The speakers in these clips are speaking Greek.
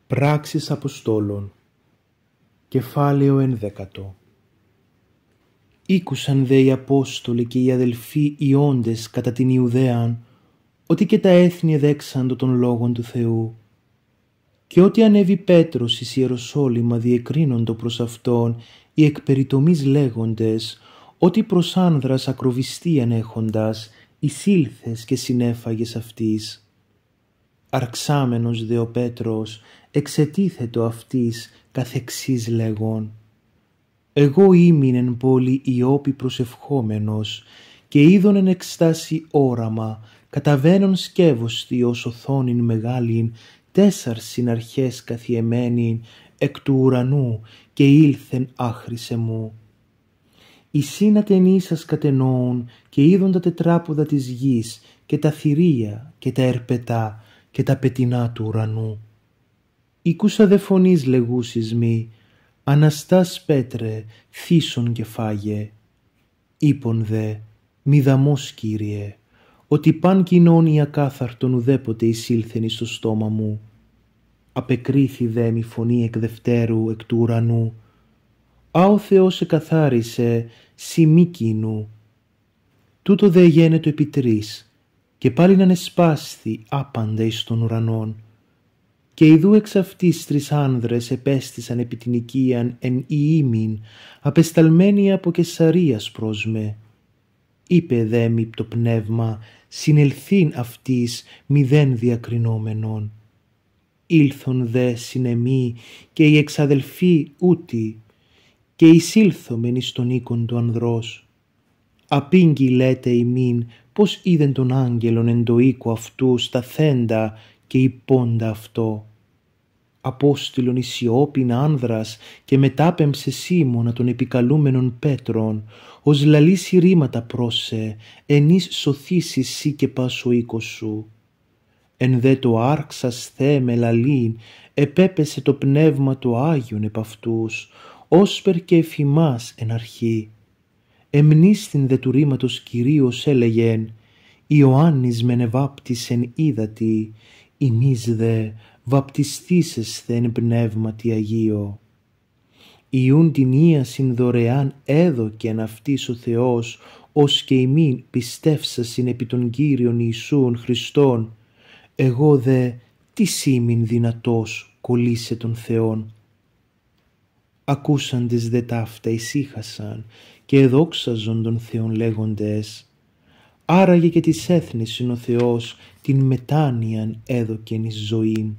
Πράξεις Αποστόλων, κεφάλαιο 11. Ήκουσαν δε οι Απόστολοι και οι αδελφοί οι όντες κατά την Ιουδαίαν, ότι και τα έθνη εδέξαντο των λόγων του Θεού. Και ότι ανέβη Πέτρος εις Ιεροσόλυμα διεκρίνοντο προς αυτόν οι εκπεριτομείς λέγοντες, ότι προς άνδρας ακροβιστίαν έχοντας εισήλθες και συνέφαγες αυτής. Αρξάμενος δε ο Πέτρος εξετίθετο αυτής καθεξής λέγον. Εγώ ήμην εν πόλη Ιώπη προσευχόμενος και είδον εν εκστάση όραμα καταβαίνον σκεύωστη ως οθόνην μεγάλην 4 συναρχές καθιεμένην εκ του ουρανού και ήλθεν άχρησε μου. Οι σύνατενοί σας κατενόουν και είδον τα τετράποδα της γης και τα θηρία και τα ερπετά και τα πετεινά του ουρανού. Ήκουσα δε φωνής λεγούσης μη, Αναστάς Πέτρε, θύσον και φάγε. Είπον δε, μη δαμός Κύριε, ότι παν κοινών ακάθαρτον ουδέποτε εισήλθεν εις το στόμα μου. Απεκρίθη δε μη φωνή εκ δευτέρου εκ του ουρανού. Α ο Θεός εκαθάρισε, σοι μη κοινού. Τούτο δε γένετο επί τρεις, και πάλιν ανεσπάσθη άπαντα εις των ουρανών. Και ιδού εξ αυτής 3 άνδρες επέστησαν επί την οικίαν εν ιήμην, απεσταλμένοι από Καισαρίας προς με. Είπε δε μη το πνεύμα, συνελθήν αυτής μηδέν διακρινόμενον. Ήλθον δε συνεμή και οι εξαδελφοί ούτι, και εισήλθομεν εις τον οίκον του ανδρός. Απήγγει λέτε ημίν πως είδεν τον άγγελον εν το οίκο αυτού σταθέντα και υπόντα αυτό. Απόστηλον εις Ιώπην άνδρας και μετάπεμψε Σίμωνα των επικαλούμενων Πέτρων, ως λαλήσει ρήματα πρόσε, ενείς σωθήσεις σύ και πας ο οίκος σου. Εν δε το άρξας θέμε λαλήν, επέπεσε το πνεύμα το Άγιον επ' αυτούς, όσπερ και εφημάς εν αρχή. Εμνίστην δε του ρήματος Κυρίως έλεγεν, Ιωάννης μεν εβάπτισεν ύδατι, ημείς δε βαπτιστήσεσθε εν πνεύματι Αγίο. Ιούν την ίασιν δωρεάν έδωκεν αυτής ο Θεός, ως και ημίν πιστεύσασιν επί τον Κύριον Ιησούν Χριστόν, εγώ δε τι σήμην δυνατός κολλήσε τον Θεόν. Ακούσαντες δε ταύτα ησύχασαν και εδόξαζον τον Θεόν λέγοντες, άραγε και της έθνησιν ο Θεός την μετάνοιαν έδωκεν εις ζωήν.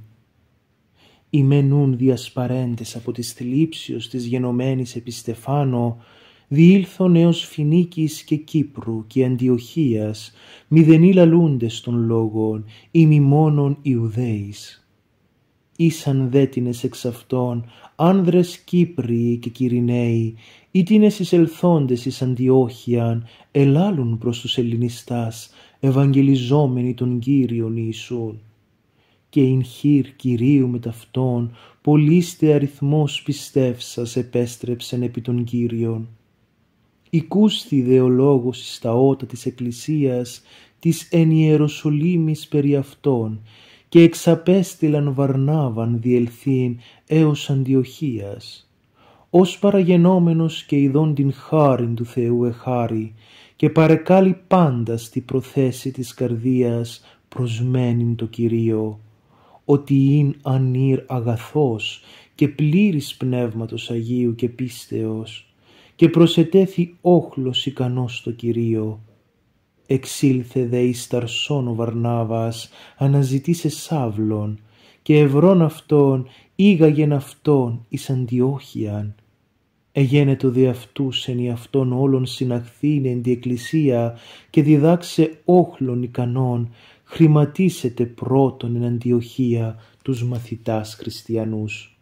Οι μενούν διασπαρέντες από της θλίψεως της γενομένης επί Στεφάνο, διήλθον έως Φινίκης και Κύπρου και Αντιοχίας, μηδενή λαλούντες των λόγων, ημι μόνον Ιουδαίης. Ήσαν δέτινες εξ αυτών, άνδρες Κύπριοι και Κυριναίοι, ήτινες εισελθόντες εις Αντιόχιαν, ελάλουν προς τους Ελληνιστάς, ευαγγελιζόμενοι τον Κύριον Ιησούν. Και ειν χείρ Κυρίου με ταυτόν, πολλήστε αριθμός πιστεύσας επέστρεψεν επί τον Κύριον. Οικούσθη δε ο λόγος εις τα ότα της Εκκλησίας, της εν Ιεροσολύμης περί αυτών, και εξαπέστειλαν Βαρνάβαν διελθύν έως Αντιοχίας. Ως παραγενόμενος και ειδών την χάριν του Θεού εχάρη, και παρεκάλει πάντα στη προθέση της καρδίας προσμένην το Κυρίο, ότι ειν ανήρ αγαθός και πλήρης Πνεύματος Αγίου και πίστεως, και προσετέθη όχλος ικανός το Κυρίο. Εξήλθε δε εις Ταρσόν ο Βαρνάβας, αναζητήσε Σαύλον, και ευρών αυτόν ήγαγεν αυτόν εις Αντιόχιαν. Εγένετο δε αυτούς εν αυτόν όλων συναχθήν εν τη Εκκλησία, και διδάξε όχλων ικανών, χρηματίσετε πρώτον εν Αντιοχία τους μαθητάς χριστιανούς.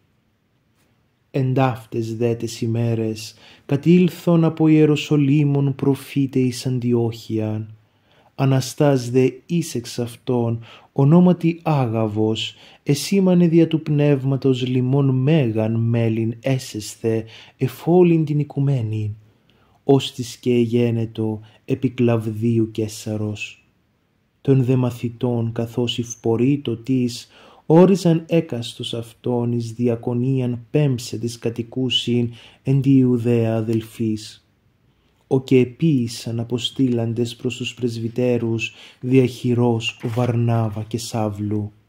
Εν ταύτες δε τες ημέρες κατήλθον από Ιεροσολύμων προφήτε εις Αντιόχιαν. Αναστάς δε εις εξ αυτών ονόματι Άγαβος, εσήμανε δια του πνεύματος λιμών μέγαν μέλην έσεσθε εφόλην την οικουμένην, ώστις και εγένετο επί Κλαβδίου Καίσαρος. Των δε μαθητών καθώς ευπορείτο της, όριζαν έκαστος αυτόν εις διακονίαν πέμψε της κατοικούσιν εν τη Ιουδαία αδελφής. Ο και επίησαν αποστήλαντες προς τους πρεσβυτέρους διαχειρός Βαρνάβα και Σαύλου.